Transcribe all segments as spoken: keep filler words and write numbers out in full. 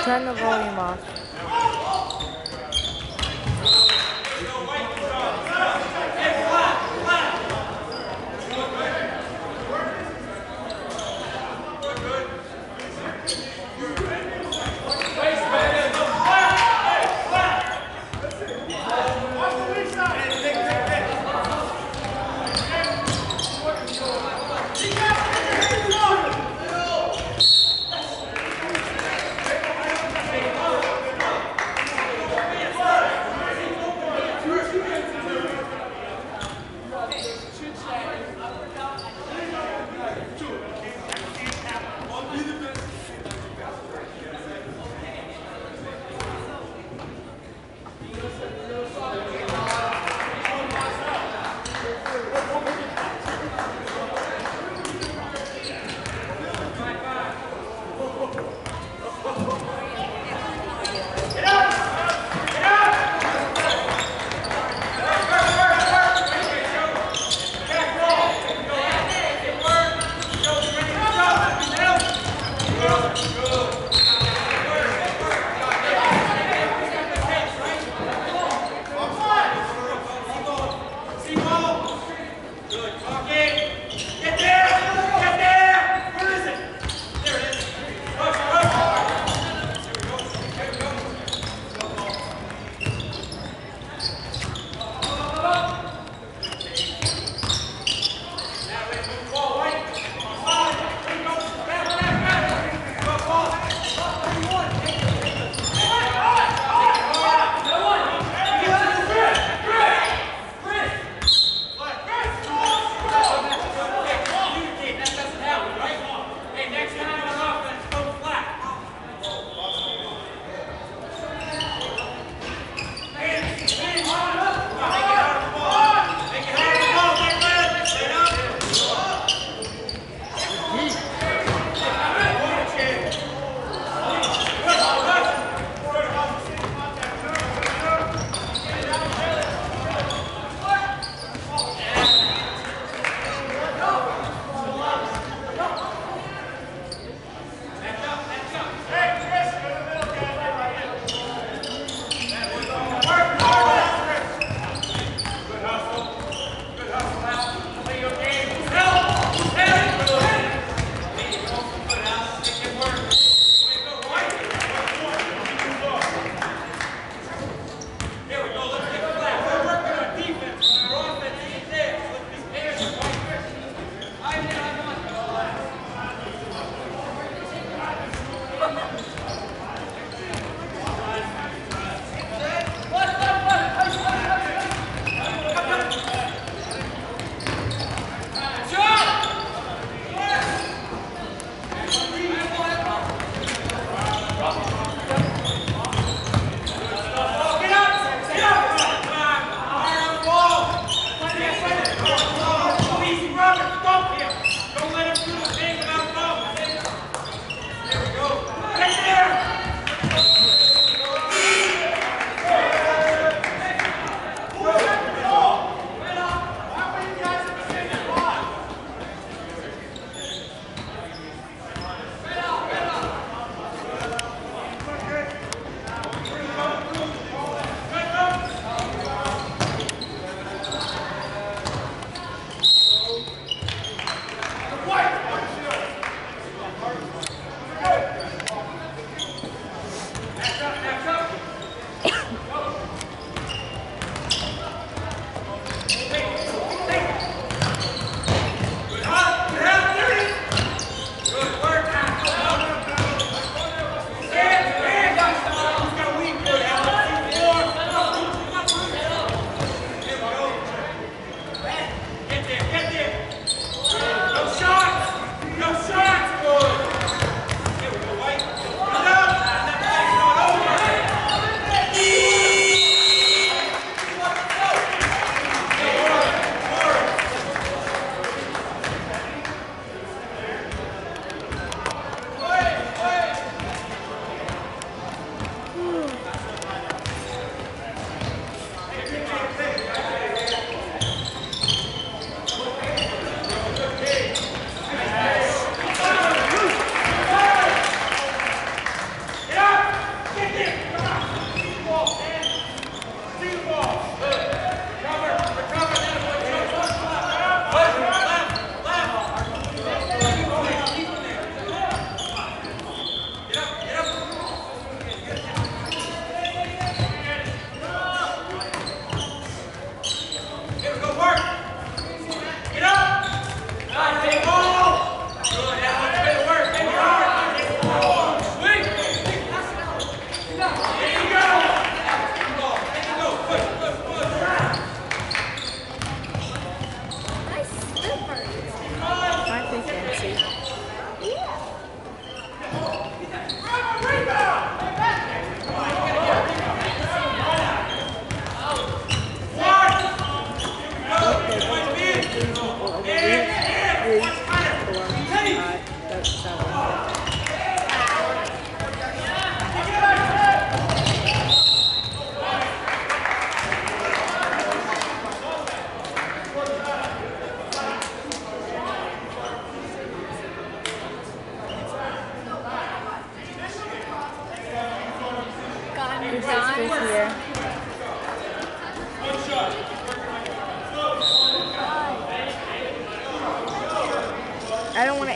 Turn the volume off.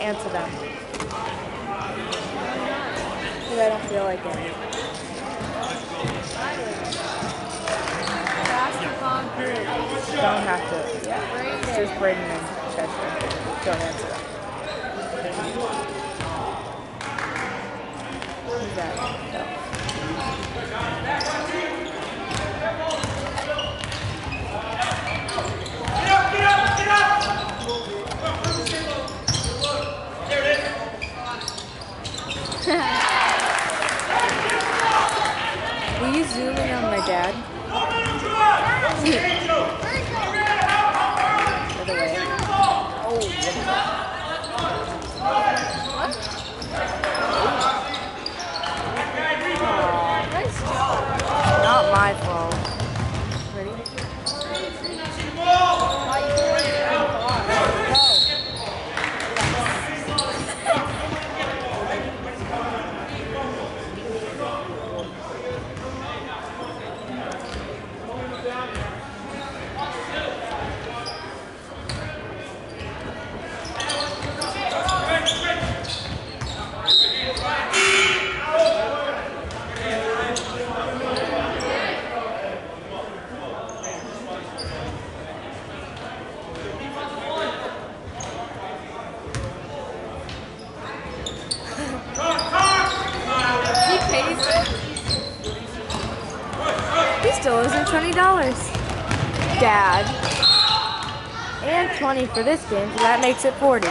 answer them. Because I don't feel like it. Don't have to. Yeah. It's just Braden and Chester. Don't answer them. Who's that? No. Will you zoom in on my dad? Other way. Oh, Nice job. not my fault. Ready? He still owes him twenty dollars. Dad. And twenty for this game, so that makes it forty.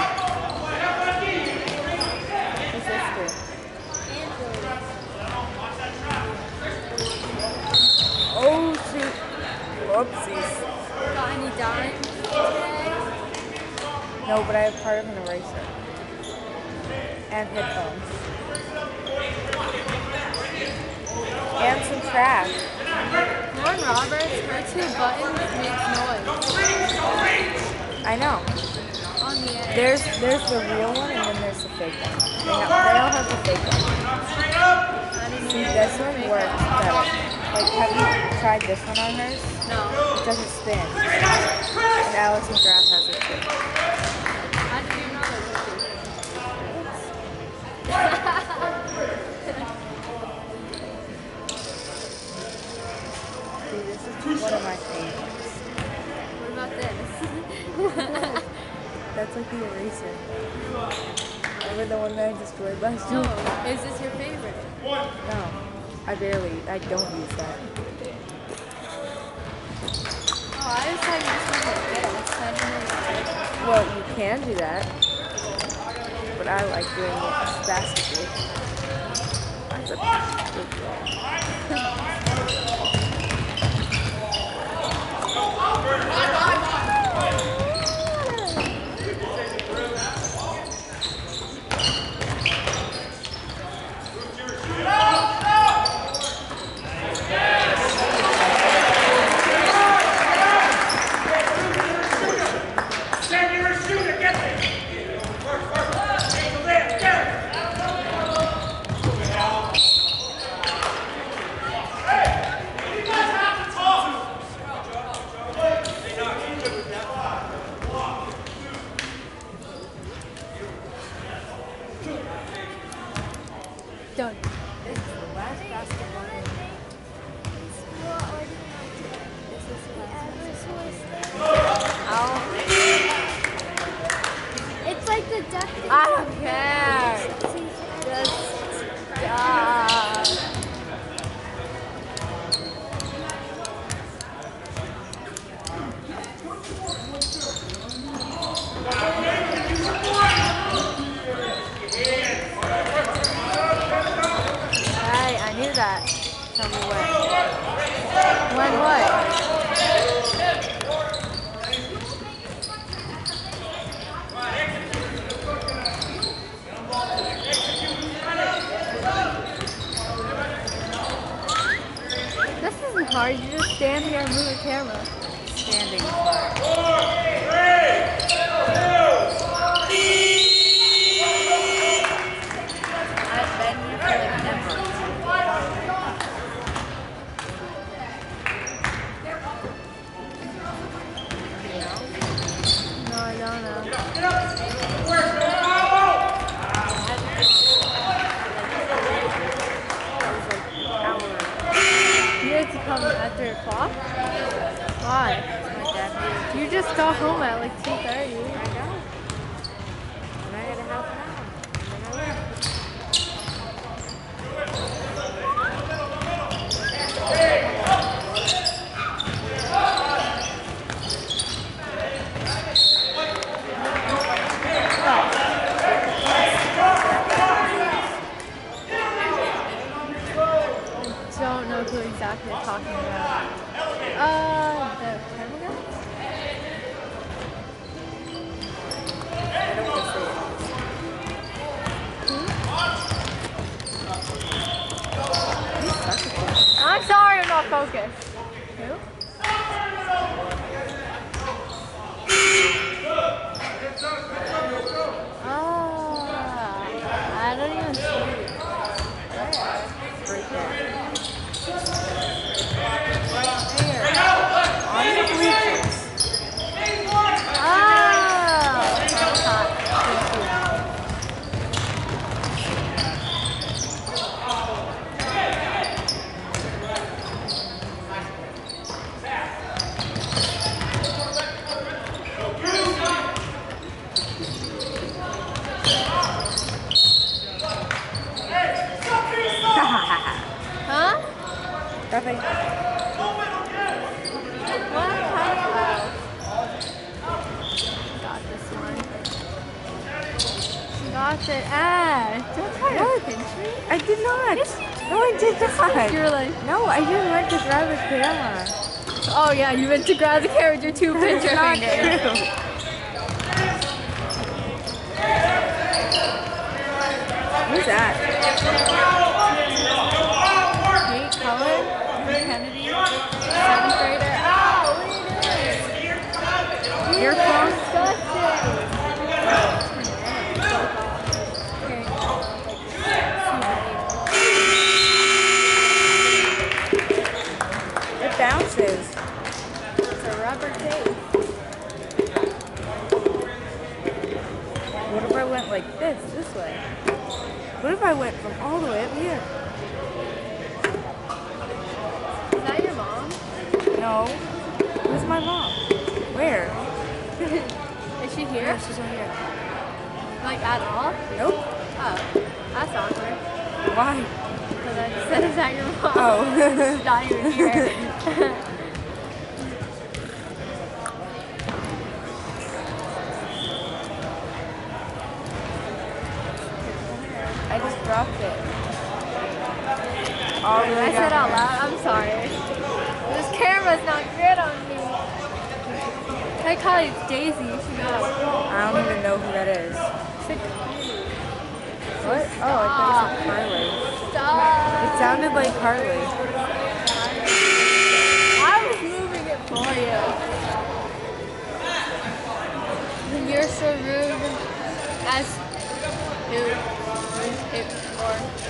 Who's this for? Oh, shoot. Whoopsies. Got any dimes today? No, but I have part of an eraser. And headphones. And some trash. Lauren Roberts, her two buttons makes noise. I know. On the edge. There's there's the real one and then there's the fake one. They, have, they all have the fake one. I didn't See, know this that one was works better. Like, have you tried this one on hers? No. It doesn't spin. And Alex McGrath has it too. How did you know that? See, this is one of my favorites. What about this? That's like the eraser. Remember the one that I destroyed last No. week? Is this your favorite? No. I barely, I don't use that. Oh, I just thought you just wanted this. I didn't know you did. Well, you can do that. But I like doing it spastically. That's a good Done. This is the last basketball game. This is the last I'll, It's like the duck. I don't care. Just stop. Hey, I knew that. Tell me when. When what? This isn't hard. You just stand here and move the camera. Standing apart. I've been here for like never. No, I don't know. got home at like two thirty. I know. And I got a half an hour. And then I left. Don't know who exactly you're talking about. Uh, the Purple guy? I don't want to say it. You suck at this. I'm sorry, I'm not focused. Who? Oh, I don't even see it. Right there. On the bleachers. Oh, that's hot. Huh? Nothing. What? Got this one. She got it. Ah, don't try to What? pinch me. I did not. Yes, you No, I did not. You're like, No, I just went to grab the camera. oh yeah, you went to grab the camera with your two pincher It's not fingers. true. Who's that? Kate Cullen, Kennedy, seventh grader. Oh, what are you doing? Earphones? Disgusting. It bounces. It's a rubber tape. What if I went like this, this way? What if I went from all the way up here? Is that your mom? No. Who's my mom? Where? Is she Yeah, here? she's not here. Like at all? Nope. Oh, that's awkward. Why? Because I just said, is that your mom? Oh. She's not even here. I just dropped it. All the way I said down out there. loud, I'm sorry. This camera's not good on me. I call it Daisy. She got I don't even know who that is. sick. What? Oh, I thought you said Carly. Stop. It sounded like Carly. I was moving it for you. And you're so rude as who? It for.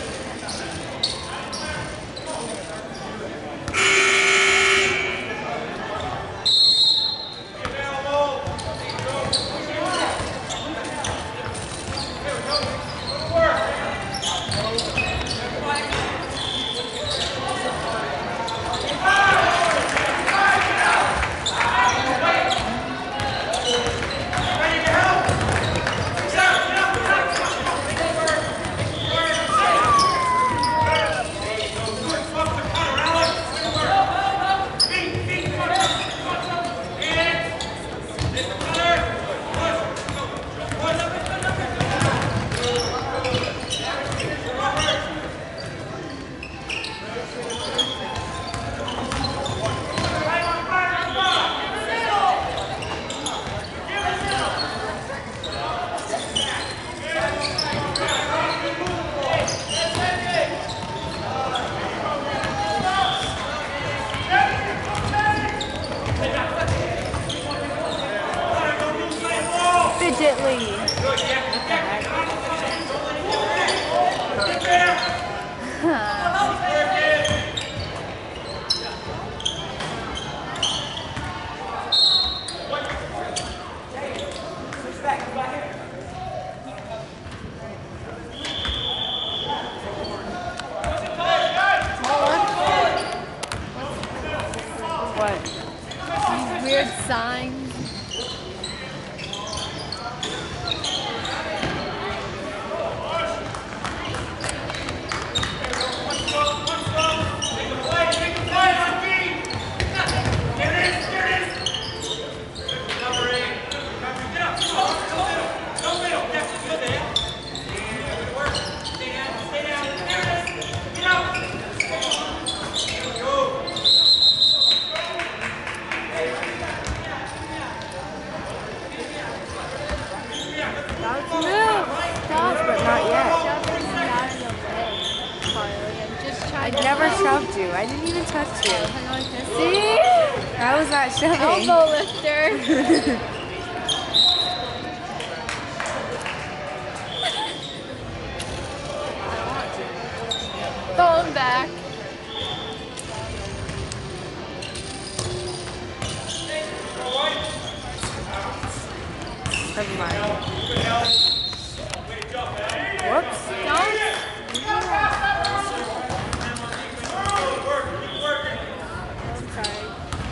Fidgetly. What? These weird signs. Let's move. Stop. But not yet. Shoving me out of the way, Carly. I'm just I trying to. never shoved you. I didn't even touch you. I'm like this. See? That was not shoving. Elbow lifter. Phone back. Never mind. Whoops. Don't. I'm sorry.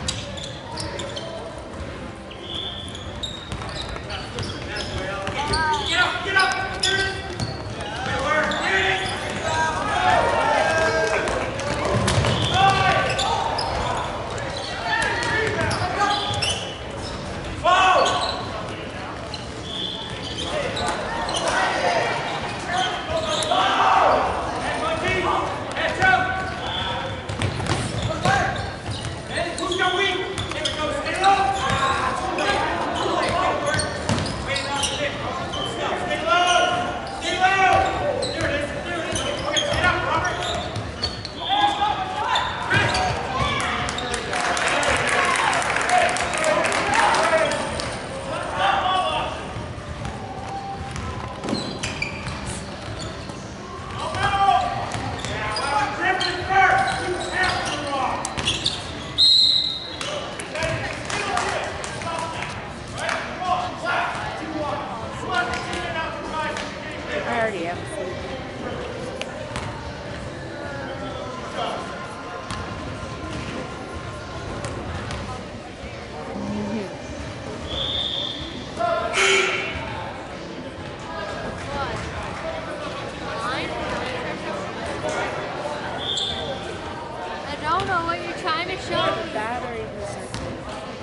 I already have a sleep. I don't know what you're trying to show me. That or even circle.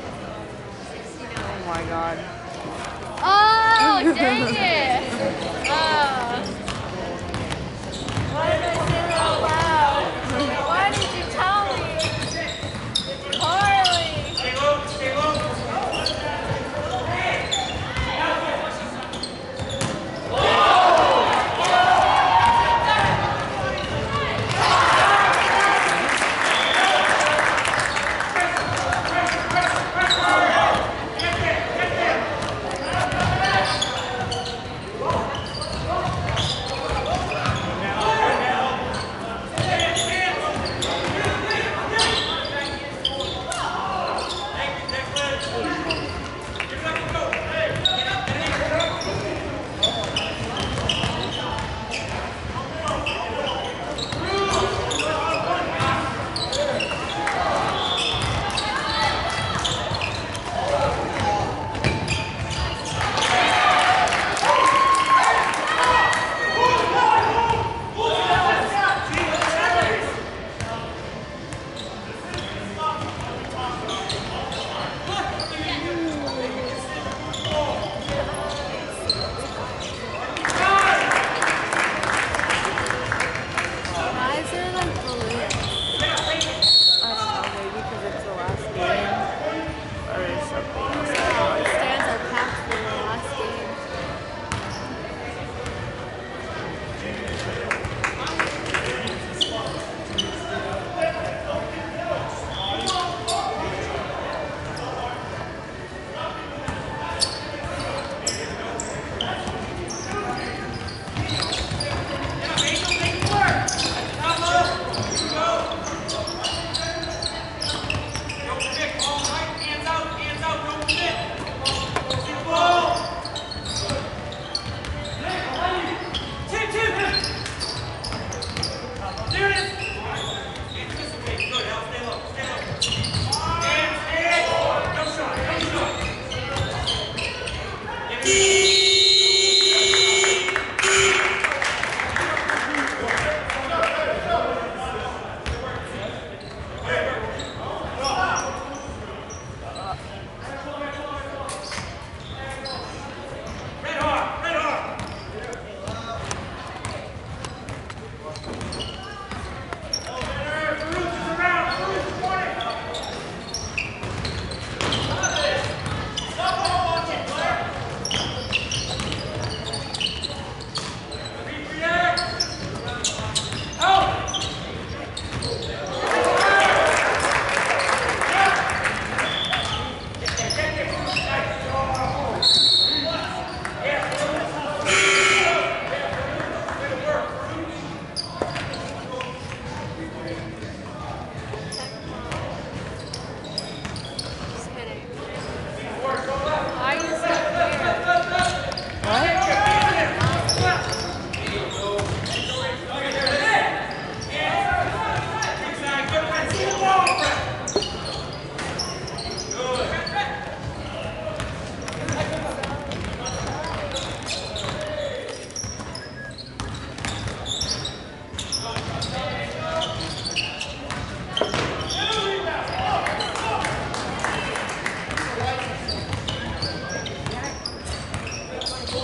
Oh my god. Oh, dang it! Oh. Why did I say that out loud? Why did you tell me? Carly! Stay low, stay low.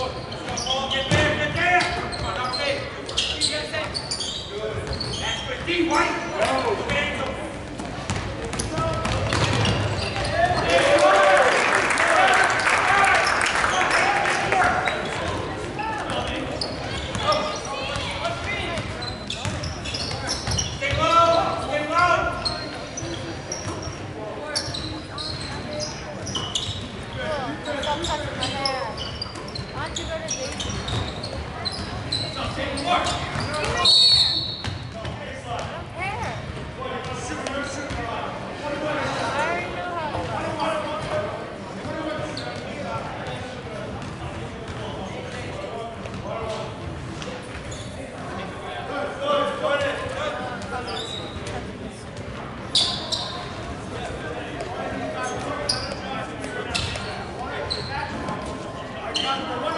Stop touching my hair. I want to go to Daisy. One